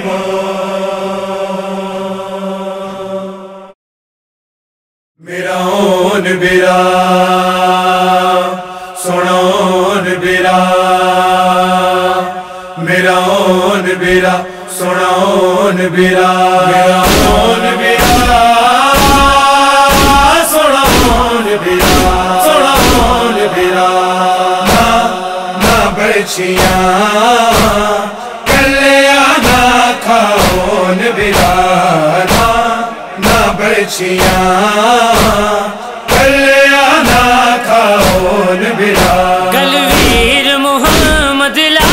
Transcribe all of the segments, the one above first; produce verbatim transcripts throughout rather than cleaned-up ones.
میرا اون برا سنون برا میرا اون برا سنون برا میرا اون برا سنون برا سنون برا نہ نہ برچیاں کلیا نہ کھاون برا نہ نہ برچیاں کلیا نہ کھاون برا گلویر محمد لا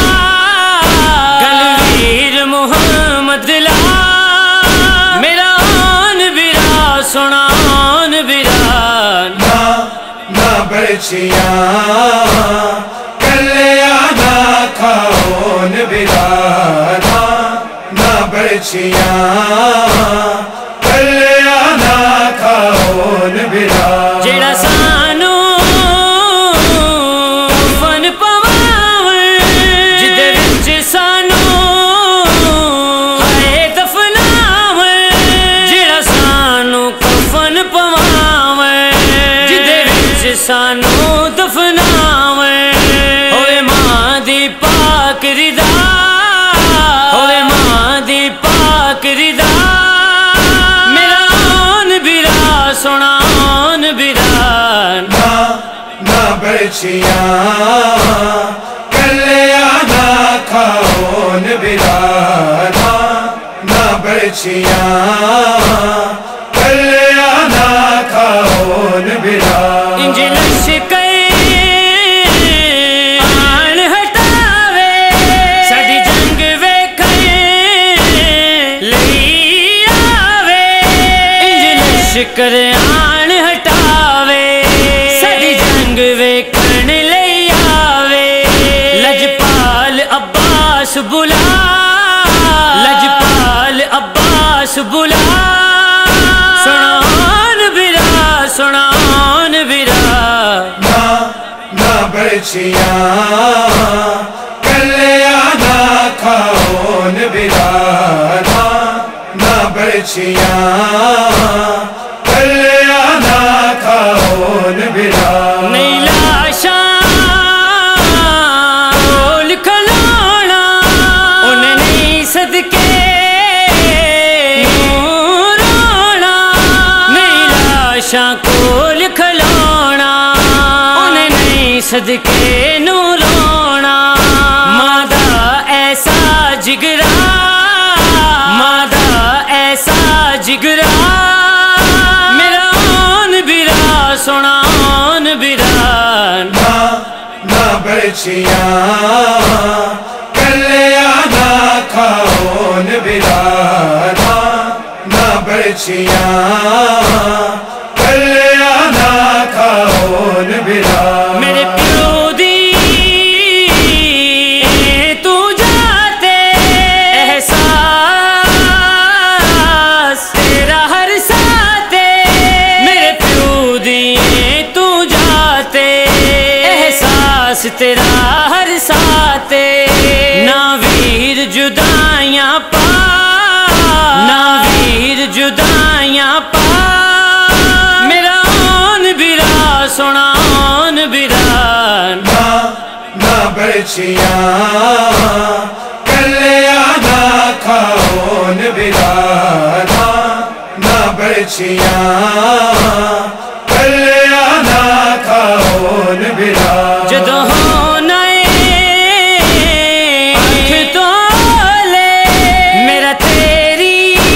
گلویر محمد لا میرا آن برا سنان برا نہ نہ برچیاں کلیا نہ کھاون برا نہ نہ برچیاں کلیا نہ کھاون برا جڑا سانو کفن پواوے جدے وچ سانو ہائے دفناوے جڑا سانو کفن پواوے جدے وچ سانو دفناوے ہوئے ماں دی پاک رضا ہوئے ماں دی پاک رضا سنان بران نہ نہ برچیاں کلیا نہ کھاون برا نہ نہ برچیاں کلیا نہ کھاون برا انج لشکر آن ہٹاوے ساڈی جنگ ویکھے لئی آوے انج لشکر آن ہٹاوے ساڈی جنگ ویکھن لئی آوے لجپال عباس بلا لجپال عباس بلا سنان برا سنان برا نہ نہ برچیاں کلیا نہ کھاون برا نہ نہ برچیاں کلیا نہ کھاون برا نہیں لاشاں کول کھلونا انہیں نہیں صدقے نوں رونا نہیں لاشاں کول کھلونا انہیں نہیں صدقے نوں رونا ماں دا ایسا جگرا ماں دا ایسا جگرا سنان بران نہ نہ برچیاں کلیا نہ کھاون برا نہ نہ برچیاں کلیا نہ کھاون برا میرے پیو دی تو جاتے احساس تیرا ہر ساتے میرے پیو دی تو جاتے احساس تیرا ہر ساتے نہ ویر جدائیاں پا نہ ویر جدائیاں پا میرا آن برا سنان بران نہ نہ برچیاں کلیا نہ کھاون برا نہ نہ برچیاں کلیا نہ کھاون برا جدو ہونا آنکھ تو لے میرا تیری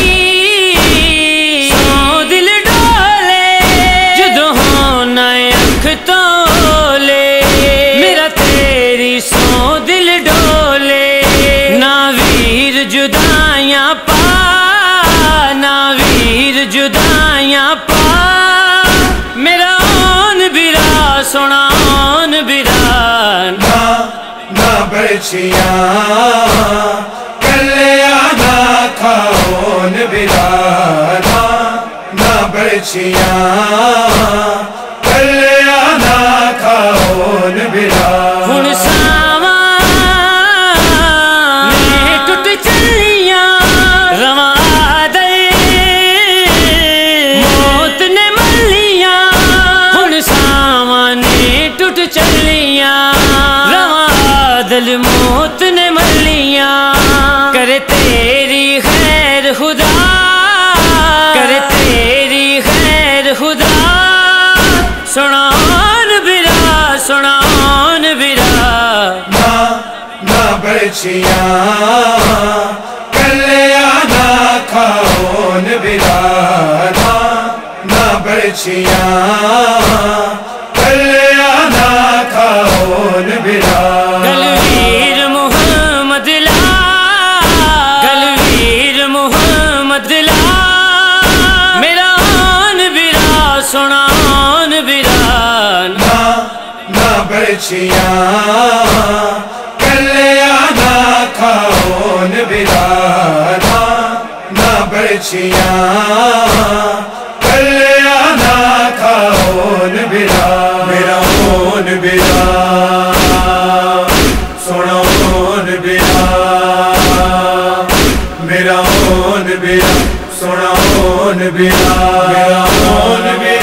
سو دل ڈولے جدو ہونا آنکھ تو لے میرا تیری سو دل ڈولے نہ ویر جدائیاں پا نہ ویر جدائیاں پا میرا آن برا سنان بران نہ نہ برچیاں کلیا نہ کھاون برا نہ نہ برچیاں کلیا نہ کھاون برا ہن ساواں میں ٹوٹ چلیاں سنان برا سنان برا نہ نہ بچیاں کلیا نہ کھاؤن برا نہ نہ بچیاں کلیا نہ کھاؤن برا گلویر محمد لا گلویر محمد لا میرا آن برا سنان برا نہ نہ بچیاں کلیا نہ کھاؤن برا نہ نہ بچیاں کلیا نہ کھاؤن برا میرا ہون برا سونا ہون برا میرا ہون برا سونا ہون برا میرا ہون برا